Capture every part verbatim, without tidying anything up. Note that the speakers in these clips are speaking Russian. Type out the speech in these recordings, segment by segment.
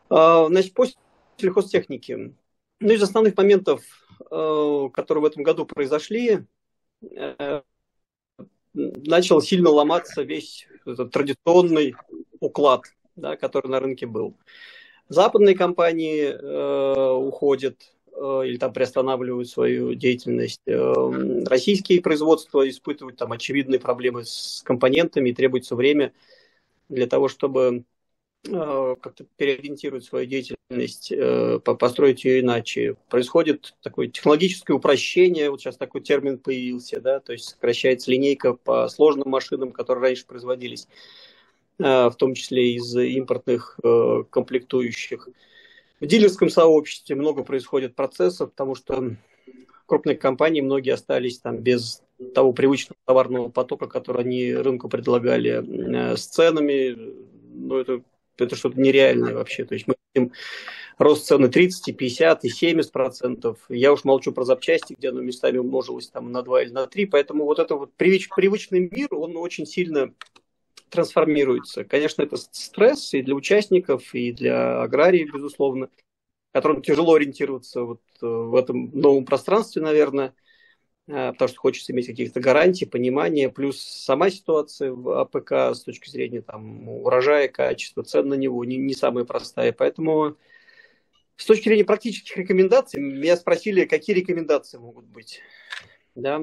А, Значит, по сельхозтехнике. Ну, из основных моментов, э, которые в этом году произошли, э, начал сильно ломаться весь этот традиционный уклад, да, который на рынке был. Западные компании э, уходят э, или там приостанавливают свою деятельность. Э, российские производства испытывают там очевидные проблемы с компонентами, и требуется время для того, чтобы э, как-то переориентировать свою деятельность, э, построить ее иначе. Происходит такое технологическое упрощение, вот сейчас такой термин появился, да, то есть сокращается линейка по сложным машинам, которые раньше производились, э, в том числе из импортных э, комплектующих. В дилерском сообществе много происходит процессов, потому что крупные компании, многие остались там без того привычного товарного потока, который они рынку предлагали, э, с ценами. Ну, это, это что-то нереальное вообще. То есть мы видим рост цены тридцать, пятьдесят и семьдесят процентов. Я уж молчу про запчасти, где оно местами умножилось там на два или на три. Поэтому вот этот вот привыч, привычный мир, он очень сильно трансформируется. Конечно, это стресс и для участников, и для аграрии, безусловно, которым тяжело ориентироваться вот э, в этом новом пространстве, наверное, э, потому что хочется иметь каких-то гарантий, понимания, плюс сама ситуация в АПК с точки зрения там, урожая, качества, цен на него не, не самая простая. Поэтому с точки зрения практических рекомендаций, меня спросили, какие рекомендации могут быть. Да?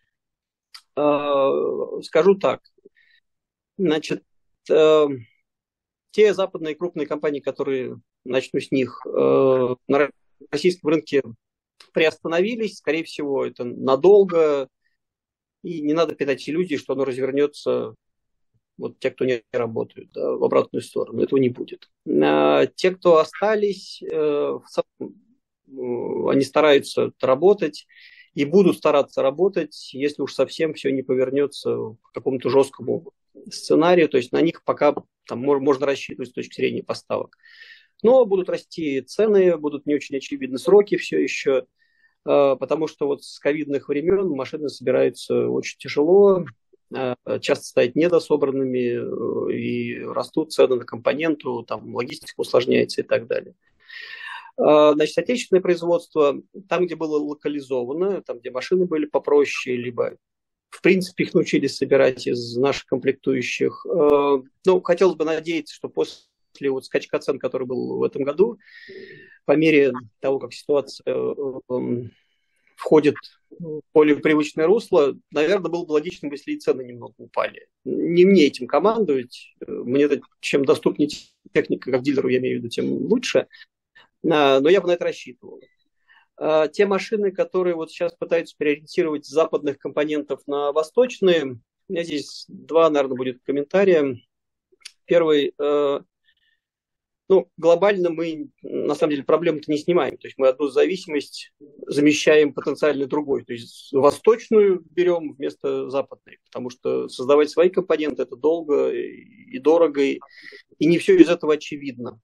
Э, Скажу так. Значит, э, те западные крупные компании, которые, начну с них, э, на российском рынке приостановились, скорее всего, это надолго, и не надо питать иллюзии, что оно развернется, вот те, кто не работают, да, в обратную сторону. Этого не будет. А те, кто остались, э, в целом, э, они стараются работать и будут стараться работать, если уж совсем все не повернется к какому-то жесткому сценарию, то есть на них пока там можно рассчитывать с точки зрения поставок. Но будут расти цены, будут не очень очевидны сроки все еще, потому что вот с ковидных времен машины собираются очень тяжело, часто стоят недособранными, и растут цены на компоненту, там логистика усложняется и так далее. Значит, отечественное производство, там, где было локализовано, там, где машины были попроще, либо в принципе их научились собирать из наших комплектующих. Ну, хотелось бы надеяться, что после вот скачка цен, который был в этом году, по мере того, как ситуация входит в более привычное русло, наверное, было бы логичным, если и цены немного упали. Не мне этим командовать. Мне -то, чем доступнее техника, как дилеру, я имею в виду, тем лучше. Но я бы на это рассчитывал. Те машины, которые вот сейчас пытаются переориентировать с западных компонентов на восточные, у меня здесь два, наверное, будет комментария. Первый. Ну, глобально мы, на самом деле, проблему-то не снимаем. То есть мы одну зависимость замещаем потенциально другой. То есть восточную берем вместо западной. Потому что создавать свои компоненты – это долго и дорого, и не все из этого очевидно.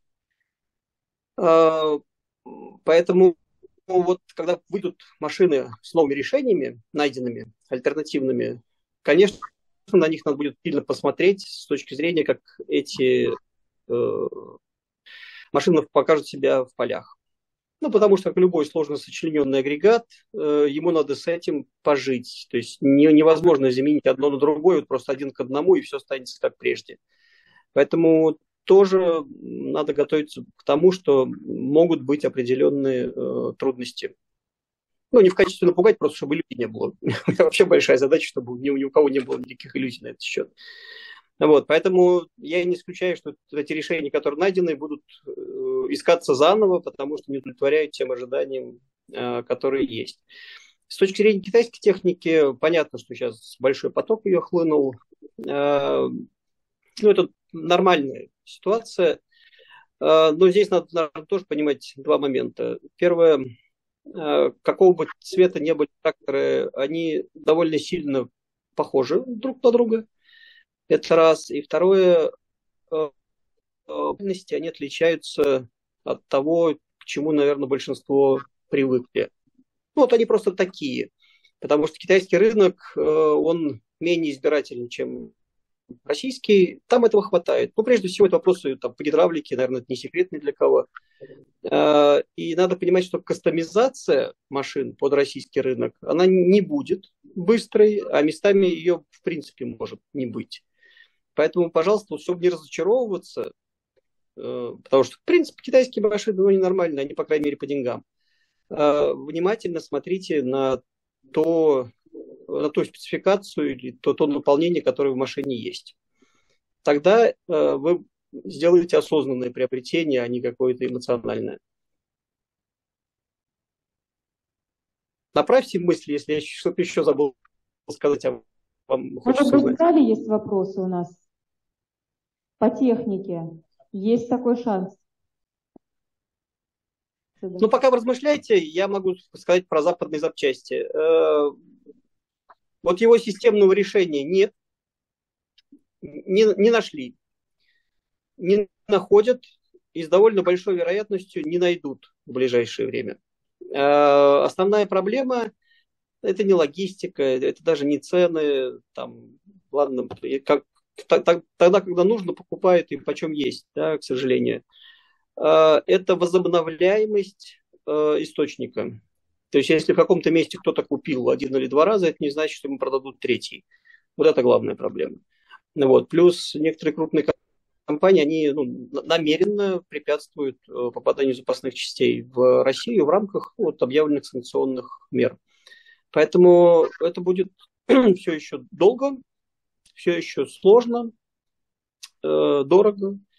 Поэтому вот когда выйдут машины с новыми решениями, найденными, альтернативными, конечно, на них надо будет сильно посмотреть с точки зрения, как эти машина покажет себя в полях. Ну, потому что, как любой сложно сочлененный агрегат, э, ему надо с этим пожить. То есть не, невозможно заменить одно на другое, вот просто один к одному, и все останется как прежде. Поэтому тоже надо готовиться к тому, что могут быть определенные э, трудности. Ну, не в качестве напугать, просто чтобы иллюзий не было. У меня вообще большая задача, чтобы ни, ни у кого не было никаких иллюзий на этот счет. Вот, поэтому я не исключаю, что эти решения, которые найдены, будут э, искаться заново, потому что не удовлетворяют тем ожиданиям, э, которые есть. С точки зрения китайской техники, понятно, что сейчас большой поток ее хлынул. Э, ну, это нормальная ситуация. Э, но здесь надо, наверное, тоже понимать два момента. Первое, э, какого бы цвета не были тракторы, они довольно сильно похожи друг на друга. Это раз. И второе, они отличаются от того, к чему, наверное, большинство привыкли. Ну, вот они просто такие. Потому что китайский рынок, он менее избирателен, чем российский, там этого хватает. Ну, прежде всего, это вопросы там, по гидравлике, наверное, это не секрет ни для кого. И надо понимать, что кастомизация машин под российский рынок, она не будет быстрой, а местами ее, в принципе, может не быть. Поэтому, пожалуйста, чтобы не разочаровываться, потому что, в принципе, китайские машины, ну, они нормальные, они, по крайней мере, по деньгам. Внимательно смотрите на то, на ту спецификацию или то, то наполнение, которое в машине есть. Тогда вы сделаете осознанное приобретение, а не какое-то эмоциональное. Направьте мысли, если я что-то еще забыл сказать, а вам хочется Может быть, узнать. в зале есть вопросы у нас по технике? Есть такой шанс. Ну, пока вы размышляете, я могу сказать про западные запчасти. Вот его системного решения нет, не, не нашли, не находят и с довольно большой вероятностью не найдут в ближайшее время. Основная проблема – это не логистика, это даже не цены, там, ладно, как, тогда, когда нужно, покупают и почем есть, да, к сожалению. Это возобновляемость источника. То есть, если в каком-то месте кто-то купил один или два раза, это не значит, что ему продадут третий. Вот это главная проблема. Вот. Плюс некоторые крупные компании, они ну, намеренно препятствуют попаданию запасных частей в Россию в рамках вот, объявленных санкционных мер. Поэтому это будет все еще долго, все еще сложно, дорого.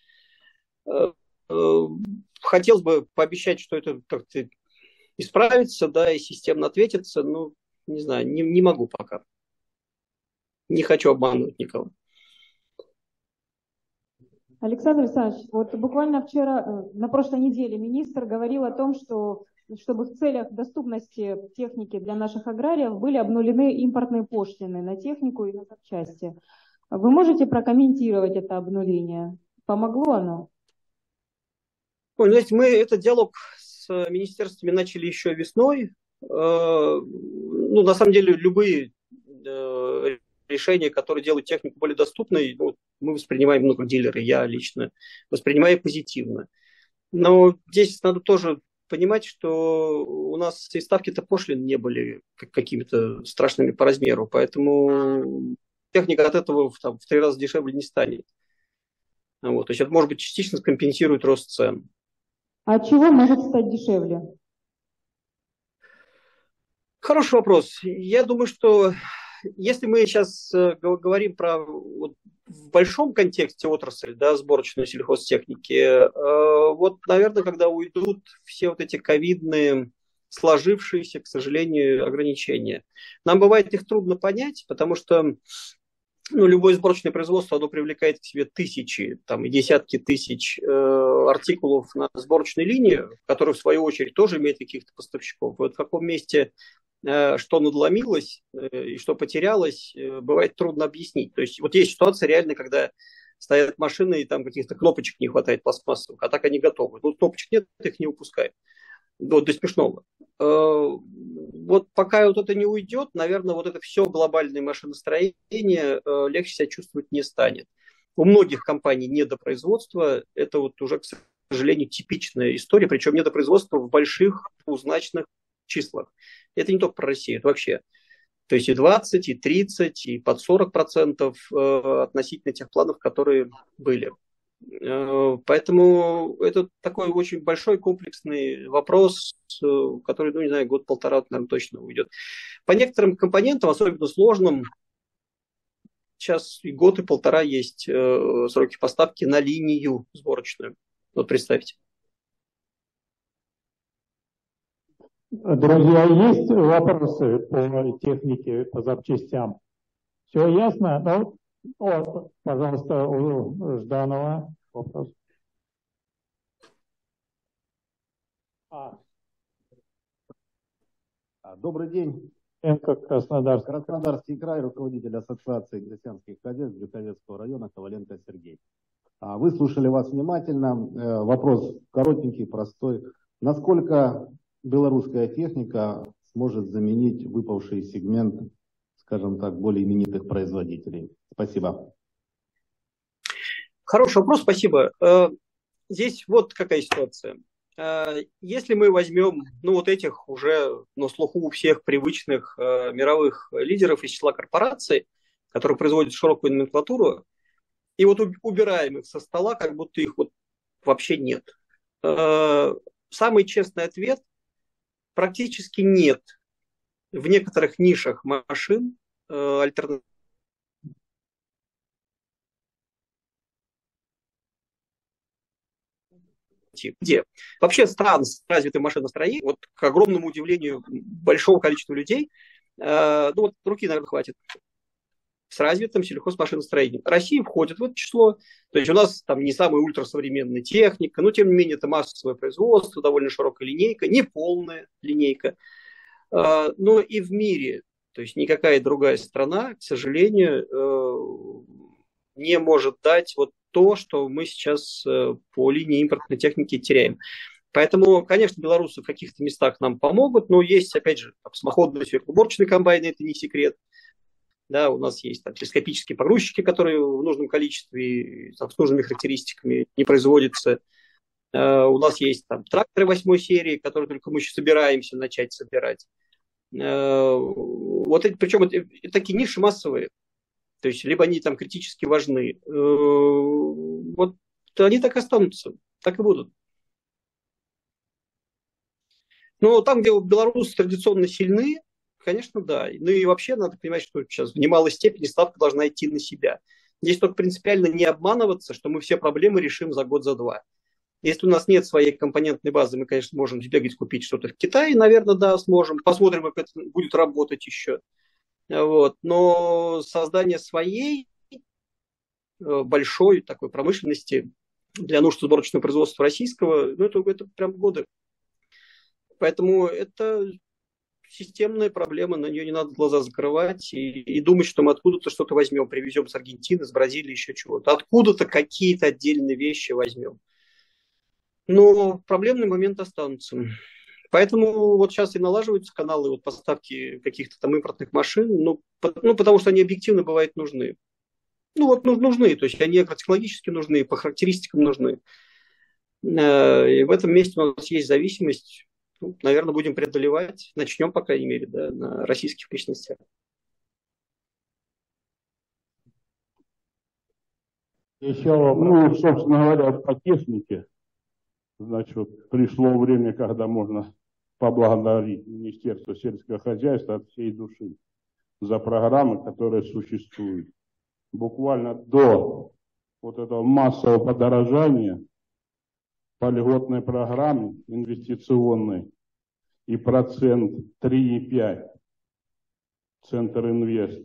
Хотелось бы пообещать, что это как-то исправится, да, и системно ответится, но не знаю, не, не могу пока. Не хочу обманывать никого. Александр Александрович, вот буквально вчера, на прошлой неделе министр говорил о том, что чтобы в целях доступности техники для наших аграриев были обнулены импортные пошлины на технику и на запчасти. Вы можете прокомментировать это обнуление? Помогло оно? Ой, знаете, мы этот диалог с министерствами начали еще весной. Ну, на самом деле, любые решения, которые делают технику более доступной, ну, мы воспринимаем, ну, как дилеры, я лично воспринимаю позитивно. Но здесь надо тоже понимать, что у нас и ставки-то пошлин не были какими-то страшными по размеру, поэтому техника от этого там, в три раза дешевле не станет. Вот. То есть это, может быть, частично скомпенсирует рост цен. А от чего может стать дешевле? Хороший вопрос. Я думаю, что если мы сейчас говорим про вот, в большом контексте отрасль, да, сборочной сельхозтехники, вот, наверное, когда уйдут все вот эти ковидные, сложившиеся, к сожалению, ограничения. Нам бывает их трудно понять, потому что ну, любое сборочное производство, оно привлекает к себе тысячи, там, и десятки тысяч э, артикулов на сборочной линии, которые, в свою очередь, тоже имеют каких-то поставщиков. Вот в каком месте э, что надломилось э, и что потерялось, э, бывает трудно объяснить. То есть вот есть ситуация реально, когда стоят машины, и там каких-то кнопочек не хватает пластмассовых, а так они готовы. Ну, кнопочек нет, их не выпускают. Вот, до смешного. Вот пока вот это не уйдет, наверное, вот это все глобальное машиностроение легче себя чувствовать не станет. У многих компаний недопроизводство, это вот уже, к сожалению, типичная история, причем недопроизводство в больших двузначных числах. Это не только про Россию, это вообще. То есть и двадцать, и тридцать, и под сорок процентов относительно тех планов, которые были. Поэтому это такой очень большой комплексный вопрос, который, ну, не знаю, год-полтора, наверное, точно уйдет. По некоторым компонентам, особенно сложным, сейчас и год, и полтора есть сроки поставки на линию сборочную. Вот представьте. Друзья, есть вопросы по технике, по запчастям? Все ясно? Ну, вот, пожалуйста, у Жданова вопрос. А. Добрый день. Краснодар. Краснодарский край, руководитель Ассоциации крестьянских хозяйств Грюковецкого района Коваленко Сергей. Выслушали вас внимательно. Вопрос коротенький, простой. Насколько белорусская техника сможет заменить выпавший сегмент, скажем так, более именитых производителей? Спасибо. Хороший вопрос, спасибо. Здесь вот какая ситуация. Если мы возьмем, ну, вот этих уже на слуху у всех привычных мировых лидеров из числа корпораций, которые производят широкую номенклатуру, и вот убираем их со стола, как будто их вот вообще нет. Самый честный ответ – практически нет в некоторых нишах машин альтернатив. Где вообще стран с развитым машиностроением, вот к огромному удивлению большого количества людей, ну вот руки, наверное, хватит, с развитым сельхозмашиностроением. Россия входит в это число. То есть у нас там не самая ультрасовременная техника, но тем не менее это массовое производство, довольно широкая линейка, не полная линейка. Но и в мире, то есть никакая другая страна, к сожалению, не может дать вот то, что мы сейчас по линии импортной техники теряем. Поэтому, конечно, белорусы в каких-то местах нам помогут, но есть, опять же, самоходные свеклоуборочные комбайны, это не секрет. Да, у нас есть там телескопические погрузчики, которые в нужном количестве, там, с нужными характеристиками не производятся. Uh, у нас есть там тракторы восьмой серии, которые только мы еще собираемся начать собирать. Uh, вот эти, причем это, это такие ниши массовые, то есть либо они там критически важны. Uh, вот они так и останутся, так и будут. Но там, где белорусы традиционно сильны, конечно, да. Ну и вообще надо понимать, что сейчас в немалой степени ставка должна идти на себя. Здесь только принципиально не обманываться, что мы все проблемы решим за год, за два. Если у нас нет своей компонентной базы, мы, конечно, можем сбегать купить что-то в Китае, наверное, да, сможем. Посмотрим, как это будет работать еще. Вот. Но создание своей большой такой промышленности для нужд сборочного производства российского, ну это, это прям годы. Поэтому это системная проблема, на нее не надо глаза закрывать и, и думать, что мы откуда-то что-то возьмем, привезем с Аргентины, с Бразилии, еще чего-то. Откуда-то какие-то отдельные вещи возьмем. Но проблемные моменты останутся. Поэтому вот сейчас и налаживаются каналы вот поставки каких-то там импортных машин, ну, по, ну, потому что они объективно бывают нужны. Ну вот ну, нужны, то есть они агротехнологически нужны, по характеристикам нужны. И в этом месте у нас есть зависимость. Ну, наверное, будем преодолевать, начнем, по крайней мере, да, на российских мощностях. Еще, ну, собственно говоря, по технике, значит, пришло время, когда можно поблагодарить Министерство сельского хозяйства от всей души за программы, которые существуют. Буквально до вот этого массового подорожания по льготной программе инвестиционной и процент три и пять Центр Инвест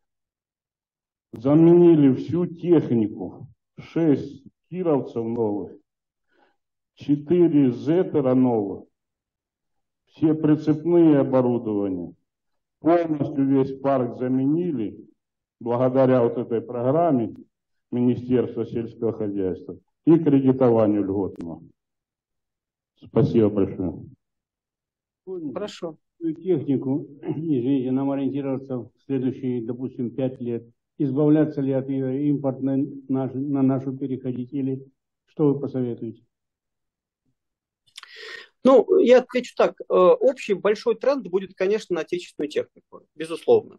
заменили всю технику, шесть кировцев новых, четыре зетера новых, все прицепные оборудования, полностью весь парк заменили благодаря вот этой программе Министерства сельского хозяйства и кредитованию льготного. Спасибо большое. Хорошо. Технику, извините, нам ориентироваться в следующие, допустим, пять лет. Избавляться ли от ее импортной на, на нашу переходить или что вы посоветуете? Ну, я отвечу так. Общий большой тренд будет, конечно, на отечественную технику, безусловно.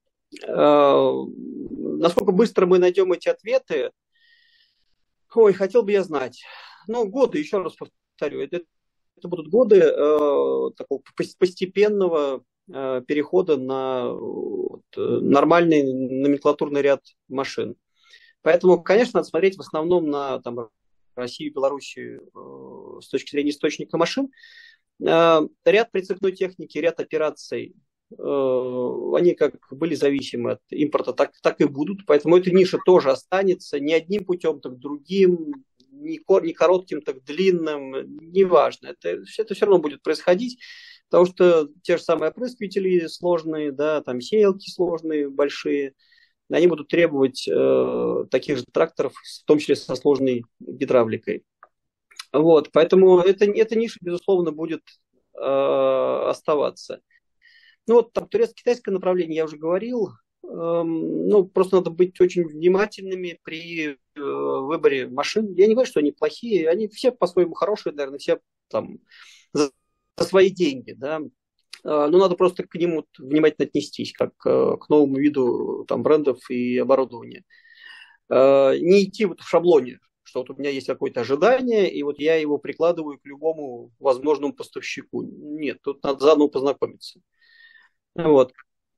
Насколько быстро мы найдем эти ответы, ой, хотел бы я знать. Ну, годы, еще раз повторю, это, это будут годы э, такого постепенного э, перехода на вот, нормальный номенклатурный ряд машин. Поэтому, конечно, надо смотреть в основном на там, Россию, Белоруссию э, с точки зрения источника машин. Э, ряд прицепной техники, ряд операций, э, они как были зависимы от импорта, так, так и будут. Поэтому эта ниша тоже останется не одним путем, так другим, не, не коротким, так длинным, неважно. Это, это все равно будет происходить, потому что те же самые опрыскиватели сложные, да, там сеялки сложные, большие, они будут требовать э, таких же тракторов, в том числе со сложной гидравликой. Вот, поэтому это, эта ниша, безусловно, будет э, оставаться. Ну вот там турецко-китайское направление, я уже говорил, Ну, просто надо быть очень внимательными при выборе машин. Я не говорю, что они плохие, они все по-своему хорошие, наверное, все там за свои деньги, да. Но надо просто к ним внимательно отнестись, как к новому виду там, брендов и оборудования. Не идти вот в шаблоне, что вот у меня есть какое-то ожидание, и вот я его прикладываю к любому возможному поставщику. Нет, тут надо заново познакомиться. Вот.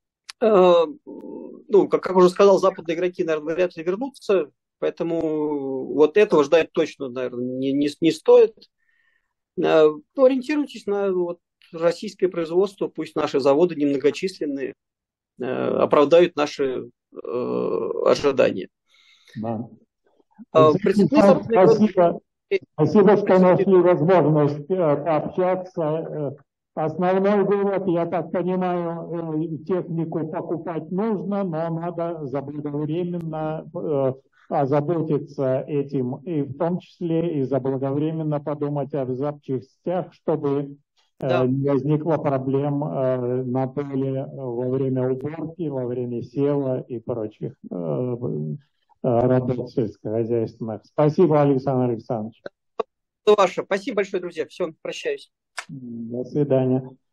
Ну, как, как уже сказал, западные игроки, наверное, вряд ли вернутся, поэтому вот этого ждать точно, наверное, не, не, не стоит. Ну, ориентируйтесь на вот, российское производство, пусть наши заводы немногочисленные оправдают наши э, ожидания. Да. Спасибо. Спасибо, спасибо, что нашли возможность пообщаться. Основной вывод, я так понимаю, технику покупать нужно, но надо заблаговременно озаботиться этим, и в том числе и заблаговременно подумать о запчастях, чтобы да. не возникло проблем на поле во время уборки, во время сева и прочих работ сельскохозяйственных. Спасибо, Александр Александрович. Ваше. Спасибо большое, друзья. Все, прощаюсь. До свидания.